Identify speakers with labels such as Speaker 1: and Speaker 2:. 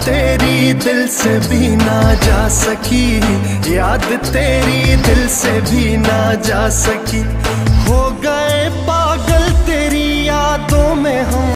Speaker 1: तेरी दिल से भी ना जा सकी, याद तेरी दिल से भी ना जा सकी।